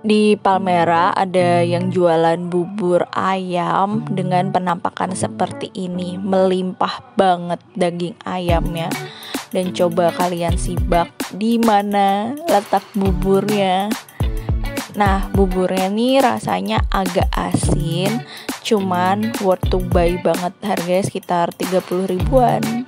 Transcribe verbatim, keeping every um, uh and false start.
Di Palmerah ada yang jualan bubur ayam dengan penampakan seperti ini, melimpah banget daging ayamnya. Dan coba kalian simak di mana letak buburnya. Nah, buburnya nih rasanya agak asin, cuman worth to buy banget, harganya sekitar tiga puluh ribuan.